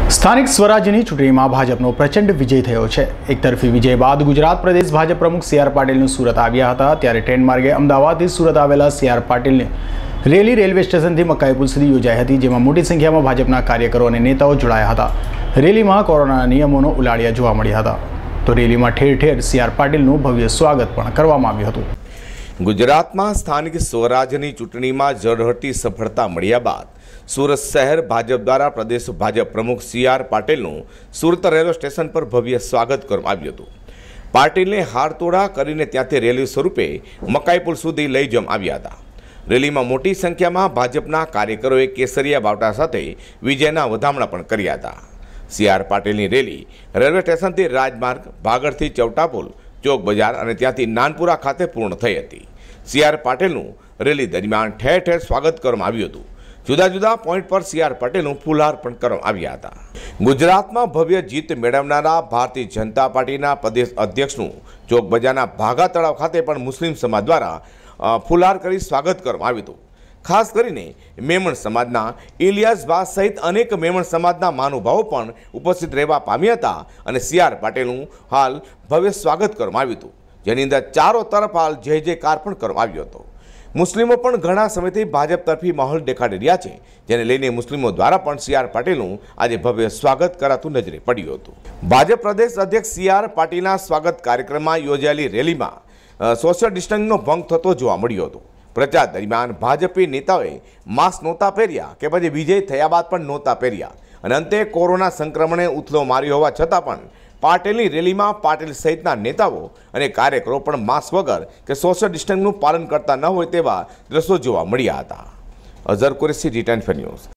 સ્થાનિક સ્વરાજ્યની ચૂંટણીમાં ભાજપનો પ્રચંડ વિજય થયો છે। એકતરફી વિજય બાદ ગુજરાત પ્રદેશ ભાજપ પ્રમુખ સી.આર. પાટીલનું સુરત આવ્યા હતા। ત્યારે ટ્રેન માર્ગે અમદાવાદથી સુરત આવેલા સી.આર. પાટીલને રેલી રેલવે સ્ટેશનથી મકાઈ પુલ સુધી યોજાઈ હતી, જેમાં મોટી સંખ્યામાં ભાજપના કાર્યકરો અને નેતાઓ જોડાયા હતા। રેલીમાં કોરોનાના નિયમોનો ઉલાળ્યા જોવા મળ્યા હતા, તો રેલીમાં ઠેર ઠેર સી.આર. પાટીલનું ભવ્ય સ્વાગત પણ કરવામાં આવ્યું હતું। ગુજરાતમાં સ્થાનિક સ્વરાજ્યની ચૂંટણીમાં ઝળહળતી સફળતા મળ્યા બાદ સુરત શહેર ભાજપ દ્વારા પ્રદેશ ભાજપ પ્રમુખ સી.આર. પાટીલનું સુરત રેલવે સ્ટેશન પર ભવ્ય સ્વાગત કરવામાં આવ્યું હતું। પાટીલને હારતોડા કરીને ત્યાંથી રેલી સ્વરૂપે મકાઈ પુલ સુધી લઈ જવામાં આવ્યા હતા। રેલીમાં મોટી સંખ્યામાં ભાજપના કાર્યકરોએ કેસરિયા બાવટા સાથે વિજયના વધામણા પણ કર્યા હતા। સી.આર. પાટીલની રેલી રેલવે સ્ટેશનથી રાજમાર્ગ, ભાગળથી ચૌટા પુલ, ચોક બજાર અને ત્યાંથી નાનપુરા ખાતે પૂર્ણ થઈ હતી। સી.આર. પાટીલનું રેલી દરમિયાન ઠેર ઠેર સ્વાગત કરવામાં આવ્યું હતું। જુદા જુદા પોઈન્ટ પર સી.આર. પાટીલનું ફૂલહાર પણ કરવામાં આવ્યા હતા। ગુજરાતમાં ભવ્ય જીત મેળવનારા ભારતીય જનતા પાર્ટીના પ્રદેશ અધ્યક્ષનું ચોક બજારના ભાગા તળાવ ખાતે પણ મુસ્લિમ સમાજ દ્વારા ફૂલહાર કરી સ્વાગત કરવામાં આવ્યું હતું। ખાસ કરીને મેમણ સમાજના ઇલિયાસભા સહિત અનેક મેમણ સમાજના મહાનુભાવો પણ ઉપસ્થિત રહેવા પામ્યા હતા અને સી.આર. પાટીલનું હાલ ભવ્ય સ્વાગત કરવામાં આવ્યું હતું, જેની અંદર ચારો તરફ હાલ જય જયકાર પણ કરવામાં આવ્યો હતો। મુસ્લિમો પણ ઘણા સમયથી ભાજપ તરફી માહોલ દેખાડી રહ્યા છે, જેને લઈને મુસ્લિમો દ્વારા પણ સી.આર. પાટીલનું આજે ભવ્ય સ્વાગત કરાતું નજરે પડ્યું હતું। ભાજપ પ્રદેશ અધ્યક્ષ સી.આર. પાટીલના સ્વાગત કાર્યક્રમમાં યોજાયેલી રેલીમાં સોશિયલ ડિસ્ટન્સનો ભંગ થતો જોવા મળ્યો હતો। પ્રચાર દરમિયાન ભાજપી નેતાઓએ માસ્ક નહોતા પહેર્યા કે પછી વિજય થયા બાદ પણ નહોતા પહેર્યા અને અંતે કોરોના સંક્રમણે ઉથલો માર્યો હોવા છતાં પણ પાટીલની રેલીમાં પાટીલ સહિતના નેતાઓ અને કાર્યકરો પણ માસ્ક વગર કે સોશિયલ ડિસ્ટન્સનું પાલન કરતા ન હોય તેવા દ્રશ્યો જોવા મળ્યા હતા। અઝર કુરેશી, જી10 ન્યૂઝ।